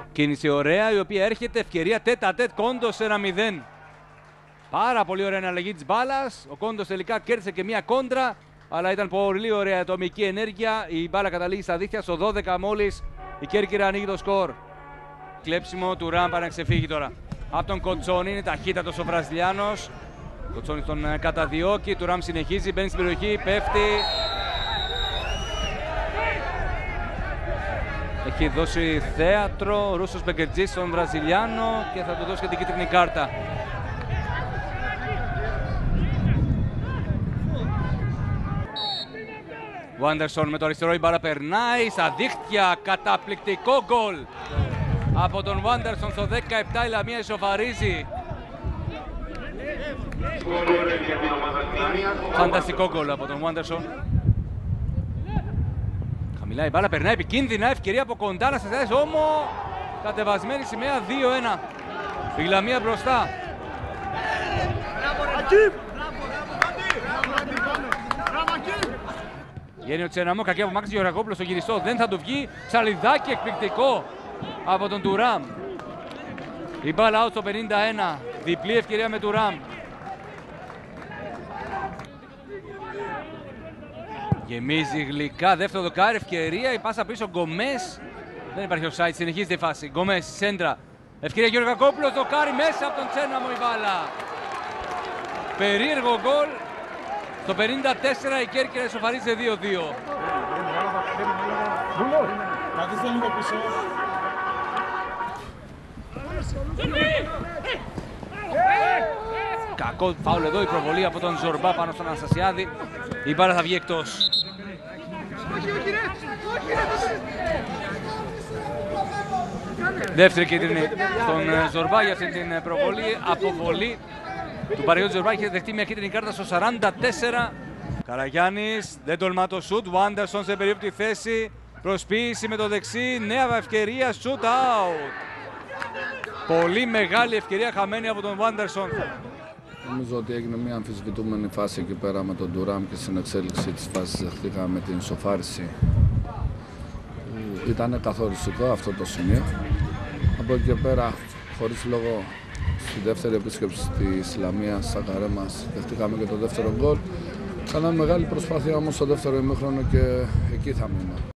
Κίνηση ωραία, η οποία έρχεται, ευκαιρία τέτα-τέτ, Κόντος 1-0. Πάρα πολύ ωραία αναλλαγή της μπάλας. Ο Κόντος τελικά κέρδισε και μία κόντρα, αλλά ήταν πολύ ωραία ατομική ενέργεια. Η μπάλα καταλήγει στα δίχτυα, στο 12 μόλις η Κέρκυρα ανοίγει το σκορ. Κλέψιμο του Ράμπα να ξεφύγει τώρα από τον Κοτσόνη, είναι ταχύτατος ο Βραζιλιάνος. Κοτσόνη τον καταδιώκει, του Ραμ συνεχίζει, μπαίνει στην περιοχή, πέφτει. Έχει δώσει θέατρο ο Ρούσος Μπεκετζής στον Βραζιλιάνο και θα του δώσει και την κίτρινη κάρτα. Ο Άντερσον με το αριστερό, η μπάρα περνάει στα δίχτυα, καταπληκτικό γκολ από τον Άντερσον στο 17, η Λαμία ισοφαρίζει. Φανταστικό γκολ από τον Άντερσον. Χαμηλά η μπάλα, περνάει επικίνδυνα, ευκαιρία από κοντά να σταθέσει, όμως κατεβασμένη σημαία 2-1. Η Λαμία μπροστά. Βγαίνει ο Τσεναμό, κακή από Μάξης Γεωργακόπουλος στο γυριστό, δεν θα του βγει. Ψαλιδάκι εκπληκτικό από τον Τουράμ. Η μπάλα out στο 51, διπλή ευκαιρία με Τουράμ. Γεμίζει γλυκά, δεύτερο δοκάρι, ευκαιρία, η πάσα πίσω, Γκομές. Δεν υπάρχει offside, συνεχίζεται η φάση. Γκομές, σέντρα. Ευκαιρία Γεωργακόπουλος, δοκάρι μέσα από τον Τσέναμο η μπάλα. Περίεργο γκολ. Στο 54 η Κέρκυρα ισοφαρίζει 2-2. Κακό φάουλ εδώ, η προβολή από τον Ζορμπά πάνω στον Αναστασιάδη. Η μπάλα θα βγει εκτός. Δεύτερη κίτρινη στον Ζορμπά για αυτή την προβολή. Αποβολή του Παραγιώτη Ζορμπά, είχε δεχτεί μια κίτρινη κάρτα στο 44. Καραγιάννης, δεν τολμά το σουτ. Ο Άντερσον σε περίπτωση θέση. Προσποίηση με το δεξί. Νέα ευκαιρία, shoot out. Πολύ μεγάλη ευκαιρία χαμένη από τον Άντερσον. Νομίζω ότι έγινε μια αμφισβητούμενη φάση εκεί πέρα με τον Τουράμ και στην εξέλιξη της φάσης δεχτήκαμε την ισοφάριση. Ήταν καθοριστικό αυτό το σημείο. Από εκεί και πέρα, χωρίς λόγο, στη δεύτερη επίσκεψη της Λαμίας στα καρέ μας δεχτήκαμε και το δεύτερο γκολ. Κάναμε μεγάλη προσπάθεια όμως στο δεύτερο ημίχρονο και εκεί θα μείνω.